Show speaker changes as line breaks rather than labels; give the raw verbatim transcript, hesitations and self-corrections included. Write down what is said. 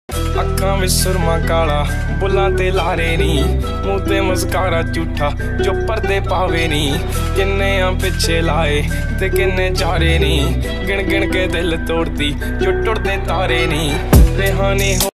अखां विच सुरमा काला बुलां ते लारे नी, मूंह ते मस्कारा झूठा जो पर्दे पावे नी। किन्ने आ पिछे लाए ते किन्ने चारे नी, गिण गिण के दिल तोड़ती जो टुटदे तारे नी। रेहानी